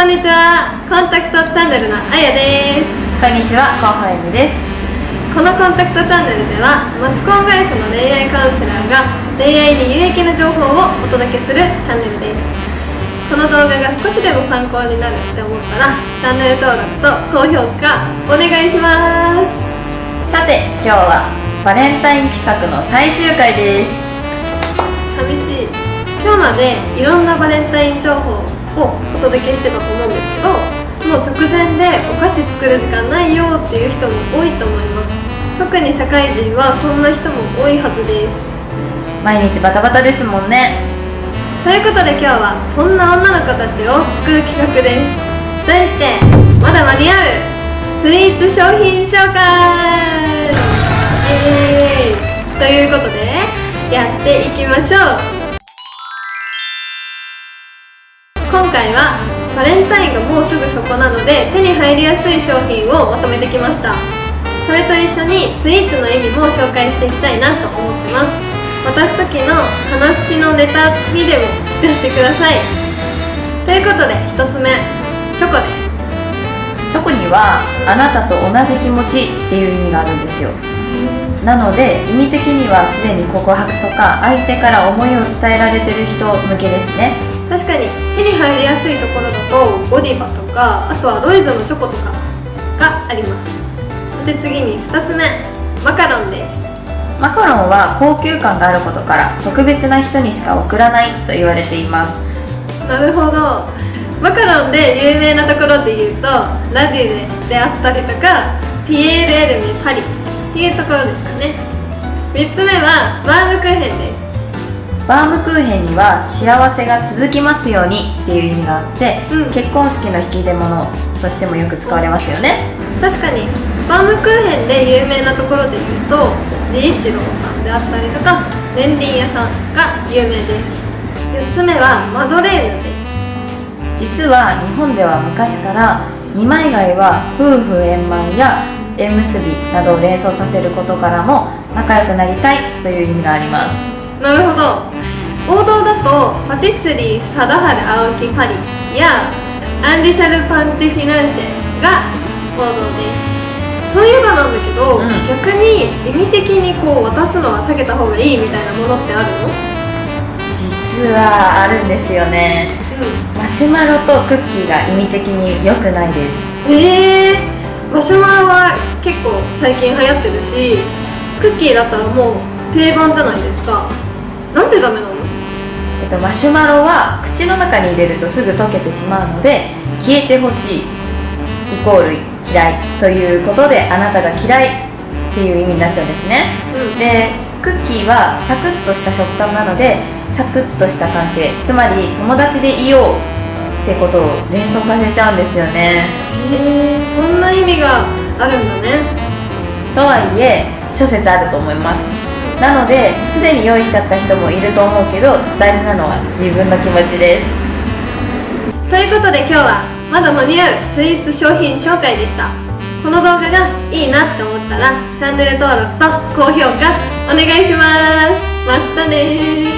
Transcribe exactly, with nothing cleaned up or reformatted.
こんにちは。コンタクトチャンネルのあやです。 こんにちは、広報 M です。 このコンタクトチャンネルではマチコン会社の恋愛カウンセラーが恋愛に有益な情報をお届けするチャンネルです。この動画が少しでも参考になるって思ったらチャンネル登録と高評価お願いします。 さて、今日はバレンタイン企画の最終回です。 寂しい。今日までいろんなバレンタイン情報をお届けしてたと思うんですけど、もう直前でお菓子作る時間ないよっていう人も多いと思います。特に社会人はそんな人も多いはずです。 毎日バタバタですもんね。 ということで今日はそんな女の子たちを救う企画です。題してまだ間に合うスイーツ商品紹介。イエーイということでやっていきましょう。今回はバレンタインがもうすぐそこなので手に入りやすい商品をまとめてきました。それと一緒にスイーツの意味も紹介していきたいなと思ってます。渡す時の話のネタにでもしちゃってください。ということでひとつめ、チョコです。 チョコにはあなたと同じ気持ちっていう意味があるんですよ。なので意味的にはすでに告白とか相手から思いを伝えられてる人向けですね。 確かに手に入りやすいところだとゴディバとか、あとはロイズのチョコとかがあります。そして次にふたつめ、マカロンです。 マカロンは高級感があることから特別な人にしか贈らないと言われています。 なるほど。マカロンで有名なところで言うとラデュレであったりとかピエール・エルメ・パリっていうところですかね。みっつめはバームクーヘンです。 バームクーヘンには幸せが続きますようにっていう意味があって、うん、結婚式の引き出物としてもよく使われますよね。 確かにバームクーヘンで有名なところで言うと治一郎さんであったりとか年輪屋さんが有名です。よっつめはマドレーヌです。 実は日本では昔から二枚貝は夫婦円満や縁結びなどを連想させることからも仲良くなりたいという意味があります。 なるほど。王道だとパティスリー貞治青木パリやアンリシャル・パンティフィナンシェが王道です。そういえばなんだけど、うん、逆に意味的にこう渡すのは避けた方がいいみたいなものってあるの？ 実はあるんですよね、うん、マシュマロとクッキーが意味的に良くないです。 えー、マシュマロは結構最近流行ってるし、クッキーだったらもう定番じゃないですか。なんでダメなの？ えっと、マシュマロは口の中に入れるとすぐ溶けてしまうので消えてほしいイコール嫌いということであなたが嫌いっていう意味になっちゃうんですね、うん、でクッキーはサクッとした食感なのでサクッとした関係、つまり友達でいようってことを連想させちゃうんですよね。 へえ、そんな意味があるんだね。 とはいえ諸説あると思います。なのですでに用意しちゃった人もいると思うけど大事なのは自分の気持ちです。 ということで今日はまだ間に合うスイーツ商品紹介でした。この動画がいいなって思ったらチャンネル登録と高評価お願いします。またねー。